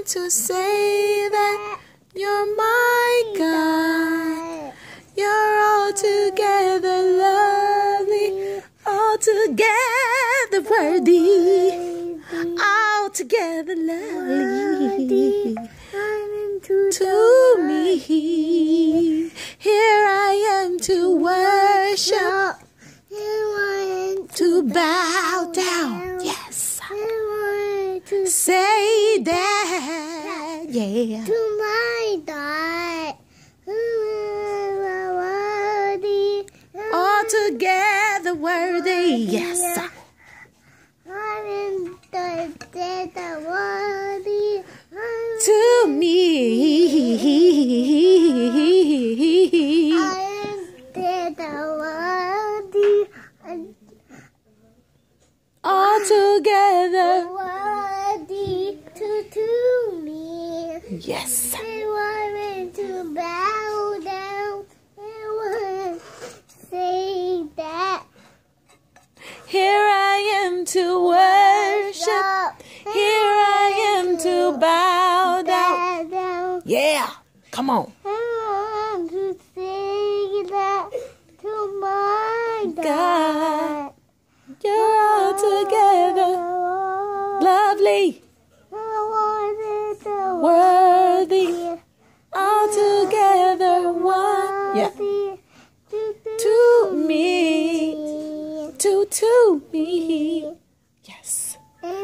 to say that you're my God. You're altogether lovely, altogether worthy, altogether lovely to me. Here I am to worship, to bow down. Yes. Say that, yeah. To my God, worthy, Altogether worthy, yes. I'm the worthy To me. I am the worthy, Altogether worthy to me. yes. I want to bow down. I want to say that. Here I am to worship. Here I am to bow down. Yeah, come on. I want to say that to my God. You're altogether lovely, worthy, altogether one. Yeah. To me. To me. Yes.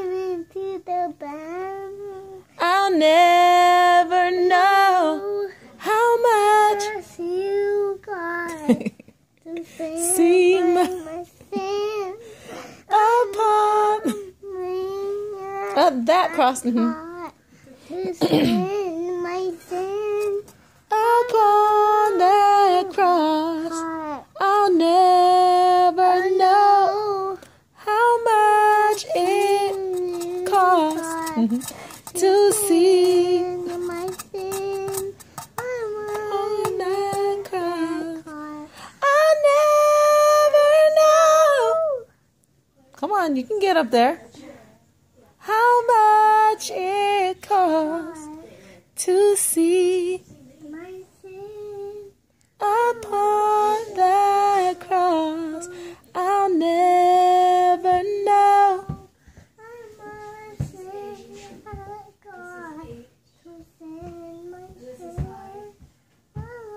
I'll never know how much you got to see my sin upon that cross. to sin my sin Upon that cross, I'll never know how much it costs to see my sin on that cross. I'll never know. Come on, you can get up there. How much it costs to see my sin upon that cross. I'll never know. I must say God to sin my sin. I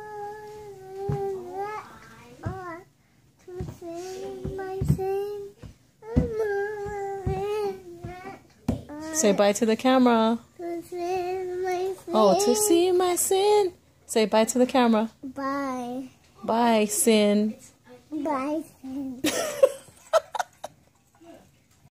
want to sin my sin. Say bye to the camera. To sin my sin. Oh, to see my sin. Say bye to the camera. Bye. Bye, sin. Bye, sin.